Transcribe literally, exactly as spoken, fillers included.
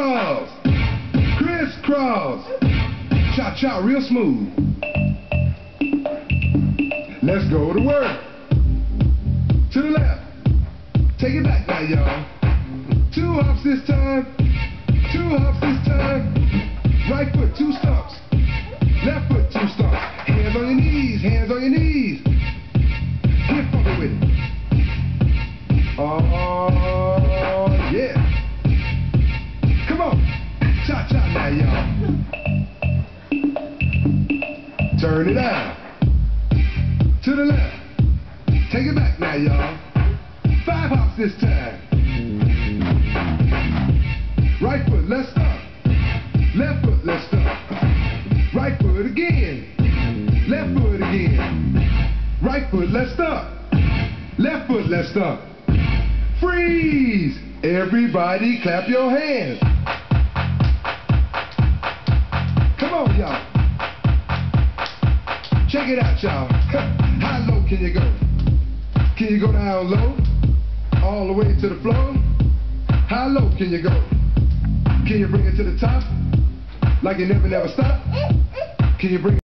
crisscross, crisscross, cha-cha real smooth. Let's go to work. To the left, take it back now, y'all. Two hops this time, two hops this time. Right foot, two stumps. Left foot, two stumps. Hands on your knees, hands on your knees. Get funky with it. Oh, yeah. Come on. Cha-cha now, y'all. Turn it out. To the left. Take it back now, y'all. Five hops this time. Right foot, let's stop. Left foot, let's stop. Right foot again. Left foot again. Right foot, let's stop. Left foot, let's stop. Freeze! Everybody clap your hands. Come on, y'all. Check it out, y'all. How low can you go? Can you go down low? All the way to the floor? How low can you go? Can you bring it to the top? Like you never, never stop? Can you bring it